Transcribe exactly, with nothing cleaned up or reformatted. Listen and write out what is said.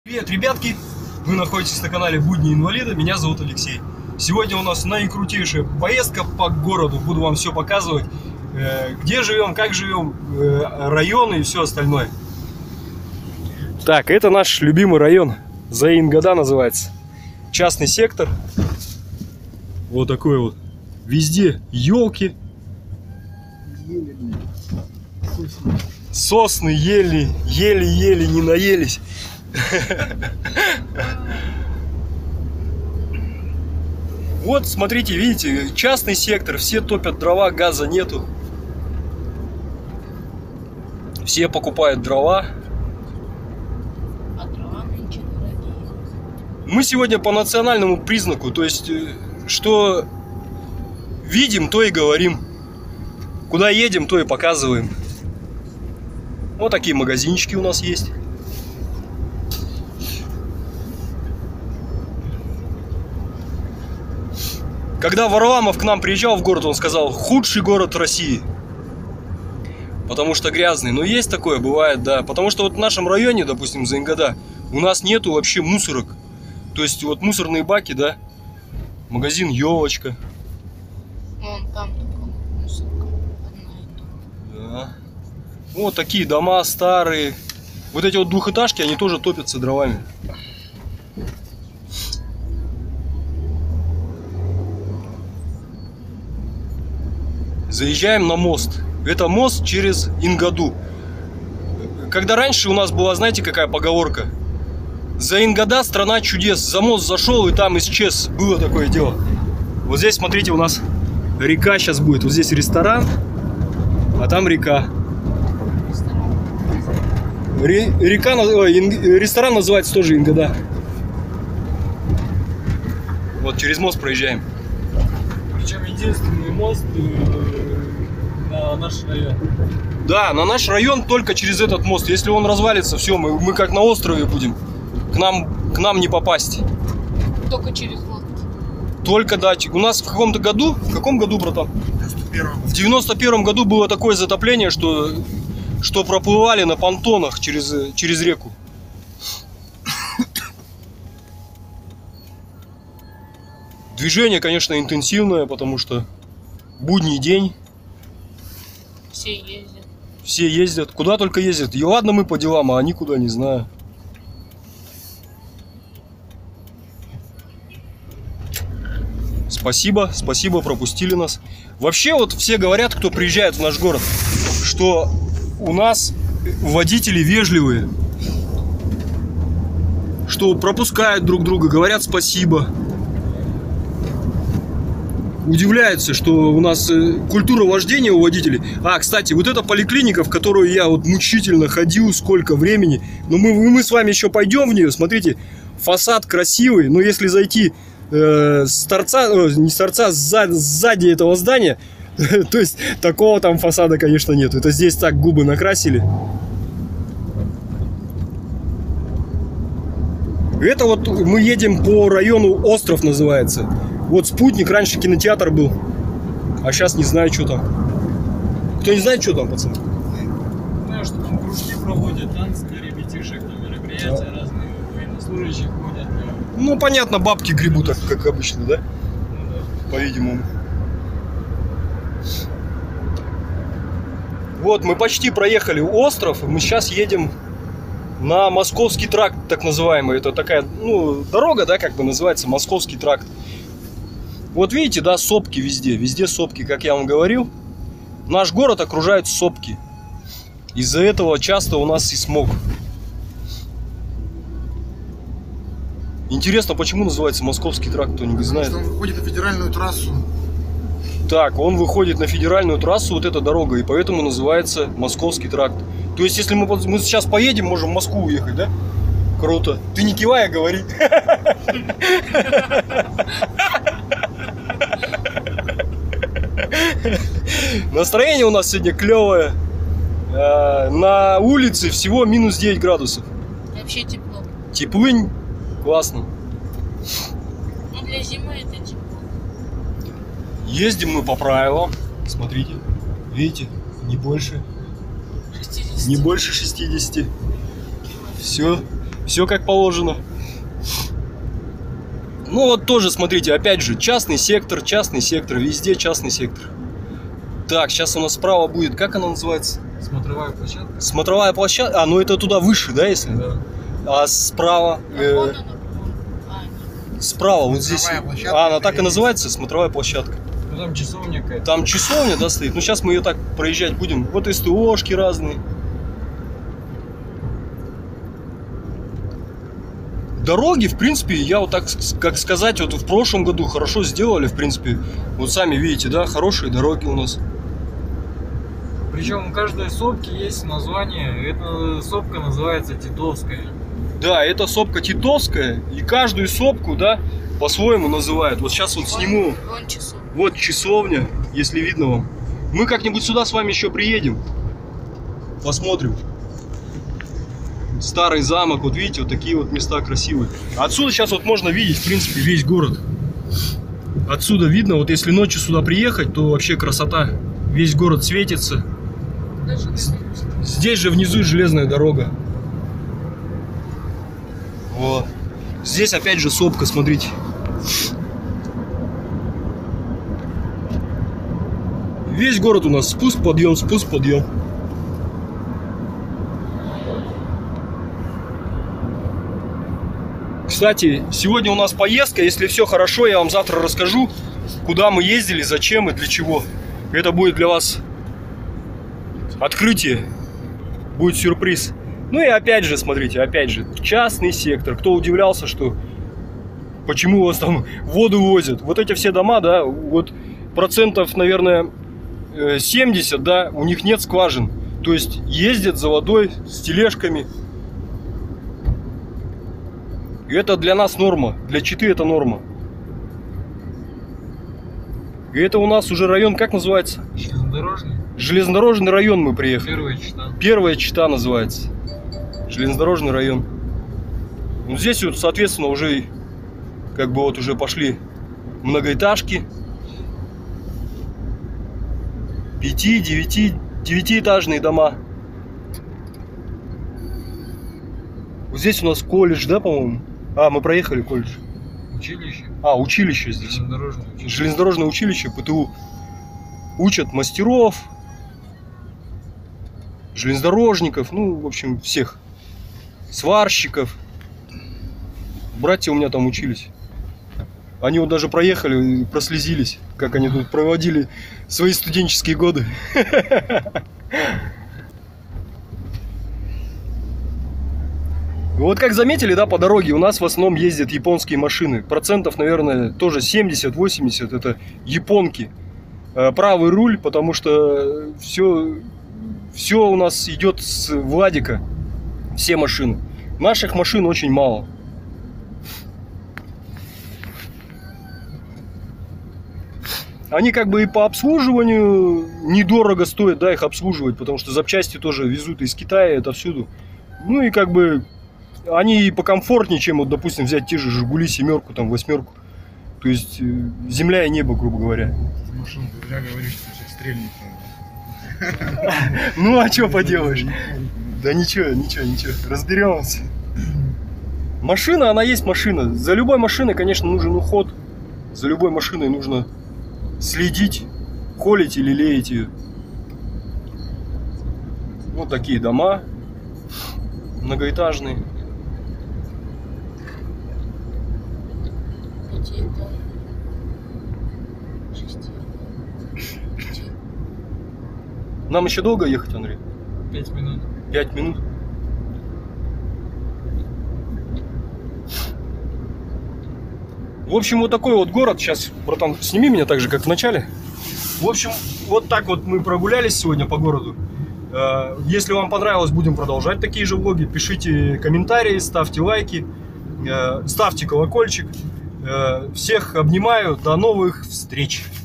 Привет, ребятки! Вы находитесь на канале Будни Инвалида, меня зовут Алексей. Сегодня у нас наикрутейшая поездка по городу, буду вам все показывать, где живем, как живем, районы и все остальное. Так, это наш любимый район, Заингада называется, частный сектор. Вот такой вот, везде елки, сосны, ели, еле-еле не наелись. Вот, смотрите, видите, частный сектор, все топят дрова, газа нету. Все покупают дрова. А дрова нынче дорогие. Мы сегодня по национальному признаку, то есть, что видим, то и говорим. Куда едем, то и показываем. Вот такие магазинчики у нас есть. Когда Варламов к нам приезжал в город, он сказал: худший город России. Потому что грязный. Но есть такое, бывает, да. Потому что вот в нашем районе, допустим, Заингада, у нас нету вообще мусорок. То есть вот мусорные баки, да. Магазин Елочка. Вон там только мусорка одна и то. Да. Вот такие дома старые. Вот эти вот двухэтажки, они тоже топятся дровами. Заезжаем на мост. Это мост через Ингаду. Когда раньше у нас была, знаете, какая поговорка? Заингада — страна чудес. За мост зашел и там исчез. Было такое дело. Вот здесь, смотрите, у нас река сейчас будет. Вот здесь ресторан, а там река. Ре река, ой, ресторан называется тоже Ингада. Вот через мост проезжаем. Причем единственный мост на наш район. Да, на наш район только через этот мост. Если он развалится, все, мы, мы как на острове будем. К нам, к нам не попасть. Только через мост. Только датчик. У нас в каком-то году, в каком году, братан? В девяносто первом году было такое затопление, что, что проплывали на понтонах через, через реку. Движение, конечно, интенсивное, потому что будний день. Все ездят. Все ездят. Куда только ездят. И ладно, мы по делам, а они куда, не знаю. Спасибо, спасибо, пропустили нас. Вообще, вот все говорят, кто приезжает в наш город, что у нас водители вежливые. Что пропускают друг друга, говорят спасибо. Удивляется, что у нас культура вождения у водителей. А, кстати, вот эта поликлиника, в которую я вот мучительно ходил, сколько времени. Но мы, мы с вами еще пойдем в нее. Смотрите, фасад красивый. Но если зайти э, с торца, э, не с торца, сзади, сзади этого здания, то есть такого там фасада, конечно, нет. Это здесь так губы накрасили. Это вот мы едем по району Остров называется. Вот Спутник, раньше кинотеатр был, а сейчас не знаю, что там. Кто не знает, что там, пацаны? Знаю, что там кружки проводят, танцы для ребятишек, там мероприятия да. Разные, военнослужащие ходят. Ну, понятно, бабки гребут, так, как обычно, да? Ну, да. По-видимому. Вот, мы почти проехали Остров, мы сейчас едем на Московский тракт, так называемый. Это такая, ну, дорога, да, как бы называется, Московский тракт. Вот видите, да, сопки везде, везде сопки, как я вам говорил. Наш город окружают сопки. Из-за этого часто у нас и смог. Интересно, почему называется Московский тракт, кто-нибудь знает? Потому что он выходит на федеральную трассу. Так, он выходит на федеральную трассу, вот эта дорога, и поэтому называется Московский тракт. То есть, если мы, мы сейчас поедем, можем в Москву уехать, да? Круто. Ты не кивай, а говори. Настроение у нас сегодня клевое. На улице всего минус девять градусов. Вообще тепло. Теплынь. Классно. Ну, для зимы это тепло. Ездим мы по правилам. Смотрите. Видите? Не больше. шестьдесят. Не больше шестидесяти. Все. Все как положено. Ну вот тоже, смотрите, опять же, частный сектор, частный сектор, везде частный сектор. Так, сейчас у нас справа будет, как она называется? Смотровая площадка. Смотровая площадка. А, ну это туда выше, да, если? Да. А справа? э, Вон она, вон. А, нет. Справа, вот здесь. Смотровая площадка, А, она так и это называется, смотровая площадка. Ну там часовня какая-то. Там часовня, да, стоит. Ну сейчас мы ее так проезжать будем. Вот СТОшки разные. Дороги, в принципе, я вот так, как сказать, вот в прошлом году хорошо сделали, в принципе. Вот сами видите, да, хорошие дороги у нас. Причем у каждой сопки есть название. Эта сопка называется Титовская. Да, это сопка Титовская, и каждую сопку, да, по-своему называют. Вот сейчас вот сниму, Вон часов. вот часовня, если видно вам. Мы как-нибудь сюда с вами еще приедем, посмотрим. Старый замок, вот видите, вот такие вот места красивые. Отсюда сейчас вот можно видеть, в принципе, весь город. Отсюда видно, вот если ночью сюда приехать, то вообще красота. Весь город светится. Даже Здесь же внизу железная дорога. Вот. Здесь опять же сопка, смотрите. Весь город у нас спуск, подъем, спуск, подъем. Кстати, сегодня у нас поездка. Если все хорошо, я вам завтра расскажу, куда мы ездили, зачем и для чего. Это будет для вас открытие. Будет сюрприз. Ну и опять же, смотрите, опять же, частный сектор. Кто удивлялся, что почему у вас там воду возят? Вот эти все дома, да, вот процентов, наверное, семьдесят, да, у них нет скважин. То есть ездят за водой с тележками. И это для нас норма, для Читы это норма. И это у нас уже район, как называется? Железнодорожный. Железнодорожный район мы приехали. Первая Чита. Первая Чита называется. Железнодорожный район. Ну, здесь вот, соответственно, уже как бы вот уже пошли многоэтажки. Пяти, девяти, девятиэтажные дома. Вот здесь у нас колледж, да, по-моему? А, мы проехали колледж. Училище. А, училище здесь. Железнодорожное училище. Железнодорожное училище, ПТУ. Учат мастеров, железнодорожников, ну, в общем, всех. Сварщиков. Братья у меня там учились. Они вот даже проехали, прослезились, как они тут проводили свои студенческие годы. Вот как заметили, да, по дороге у нас в основном ездят японские машины. Процентов, наверное, тоже семьдесят-восемьдесят это японки. Правый руль, потому что все, все у нас идет с Владика. Все машины. Наших машин очень мало. Они как бы и по обслуживанию недорого стоят, да, их обслуживать, потому что запчасти тоже везут из Китая, отовсюду. Ну и как бы они и покомфортнее, чем, вот, допустим, взять те же Жигули семерку, там, восьмерку. То есть земля и небо, грубо говоря. Машину ты зря говоришь, что сейчас стрельнет. Ну а что поделаешь? Да ничего, ничего, ничего, разберемся. Машина, она есть машина. За любой машиной, конечно, нужен уход. За любой машиной нужно следить, холить или леять ее. Вот такие дома многоэтажные. Нам еще долго ехать, Андрей? Пять минут. Пять минут. В общем, вот такой вот город. Сейчас, братан, сними меня так же, как в начале. В общем, вот так вот мы прогулялись сегодня по городу. Если вам понравилось, будем продолжать такие же влоги. Пишите комментарии, ставьте лайки, ставьте колокольчик. Всех обнимаю. До новых встреч!